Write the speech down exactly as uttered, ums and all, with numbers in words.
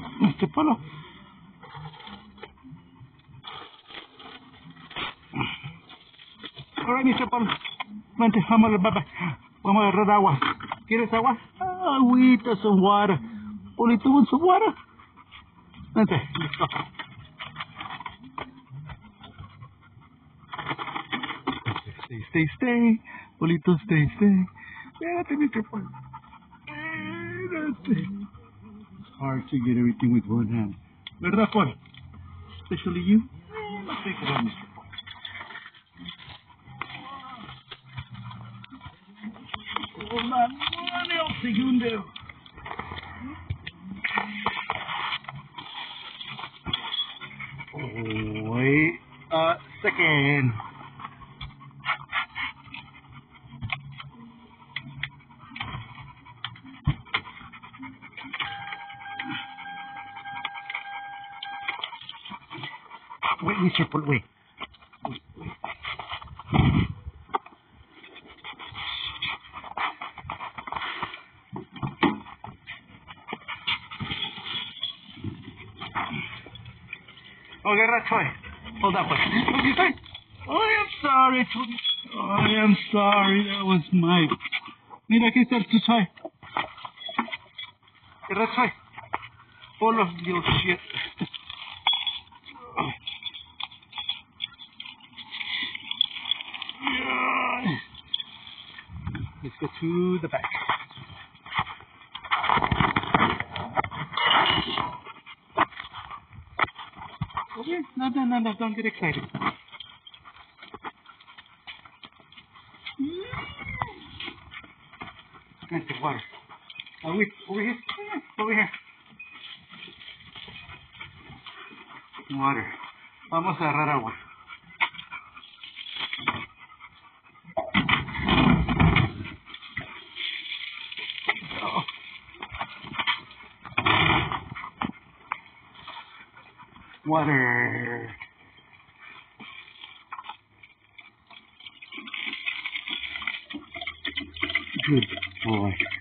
mister Polo. Alright, mister Polo. Vente, vamos, bye-bye. Vamos a agarrar agua. ¿Quieres agua? Agüita, some water. Polito wants some water. Vente, let's go. Stay, stay, stay. Polito, stay, stay. Espérate, mister Polo. Espérate. It's hard to get everything with one hand. ¿Verdad, Polo? Especially you. Let's take it out, mister Polo. Hold on one segundo. Wait a second. Wait, mister Polo, wait. Wait, wait. Okay, that's fine. Hold on, please. Okay, fine. Oh, I'm sorry. Oh, I am sorry. That was my... Mira, aquí está tu toy. Okay, that's fine. All of your shit. Let's go to the back. Okay, no, no, no, no, don't get excited. Nice water. Oh, wait, over here, over here. Water. Vamos a agarrar agua. Oh. Water. Good boy.